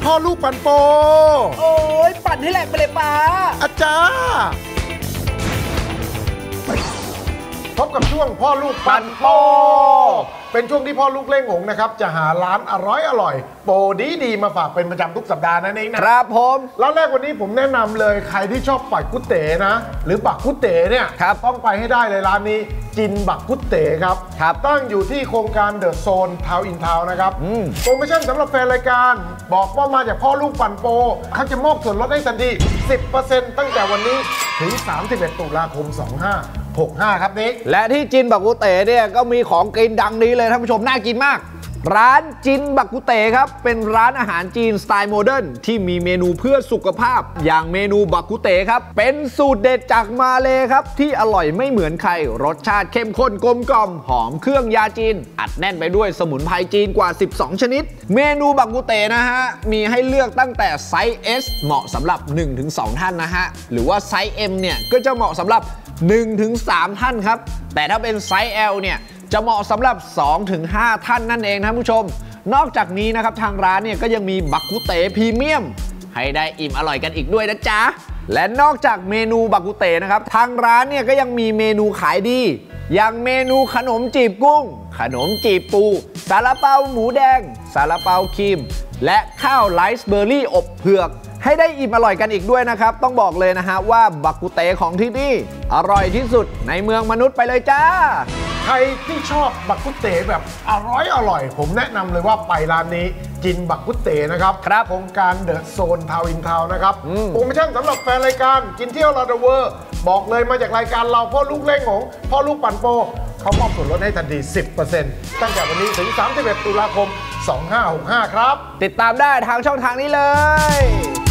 พ่อลูกปั่นโปโอ้ยปั่นให้แหลกไปเลยป้าอาจารย์พบกับช่วงพ่อลูกปั่นโปเป็นช่วงที่พ่อลูกเล่งหงนะครับจะหาร้านอร่อยโปรดีมาฝากเป็นประจำทุกสัปดาห์นั่นเองนะครับผมร้านแรกวันนี้ผมแนะนำเลยใครที่ชอบปักกุเต๋นะหรือปักกุเต๋เนี่ยต้องไปให้ได้เลยร้านนี้จินบักกุเต๋ครับตั้งอยู่ที่โครงการเดอะโซนทาวน์อินทาวน์นะครับโปรโมชั่นสำหรับแฟนรายการบอกว่ามาจากพ่อลูกปั่นโปเขาจะมอบส่วนลดให้ทันที 10% ตั้งแต่วันนี้ถึง 31 ตุลาคม 2565 ครับนิกและที่จินบักกุเต๋เนี่ยก็มีของกินดังนี้เลยท่านผู้ชมน่ากินมากร้านจินบักกุเต๋ครับเป็นร้านอาหารจีนสไตล์โมเดิร์นที่มีเมนูเพื่อสุขภาพอย่างเมนูบักกุเต๋ครับเป็นสูตรเด็ดจากมาเลครับที่อร่อยไม่เหมือนใครรสชาติเข้มข้นกลมกล่อมหอมเครื่องยาจีนอัดแน่นไปด้วยสมุนไพรจีนกว่า12ชนิดเมนูบักกุเต๋นะฮะมีให้เลือกตั้งแต่ไซส์ S เหมาะสำหรับ 1-2 ท่านนะฮะหรือว่าไซส์ M เนี่ยก็จะเหมาะสำหรับ 1-3 ท่านครับแต่ถ้าเป็นไซส์ L เนี่ยจะเหมาะสำหรับ 2-5 ท่านนั่นเองนะผู้ชมนอกจากนี้นะครับทางร้านเนี่ยก็ยังมีบักกุเต๋พรีเมียมให้ได้อิ่มอร่อยกันอีกด้วยนะจ๊ะและนอกจากเมนูบักกุเต๋นะครับทางร้านเนี่ยก็ยังมีเมนูขายดีอย่างเมนูขนมจีบกุ้งขนมจีบปูซาลาเปาหมูแดงซาลาเปาครีมและข้าวไรซ์เบอร์รี่อบเผือกให้ได้อิ่มอร่อยกันอีกด้วยนะครับต้องบอกเลยนะฮะว่าบักกุเต๋ของที่นี่อร่อยที่สุดในเมืองมนุษย์ไปเลยจ้าใครที่ชอบบักกุเต๋แบบอร่อยผมแนะนำเลยว่าไปร้านนี้จินบักกุเต๋นะครับโครงการเดอะโซนทาวน์อินทาวน์นะครับโปรโมชั่นสำหรับแฟนรายการกินเที่ยวลาดเวอร์บอกเลยมาจากรายการเราพ่อลูกเล่งหงพ่อลูกปั่นโปเขามอบส่วนลดให้ทันที 10% ตั้งแต่วันนี้ถึง 31 ตุลาคม 2565 ครับติดตามได้ทางช่องทางนี้เลย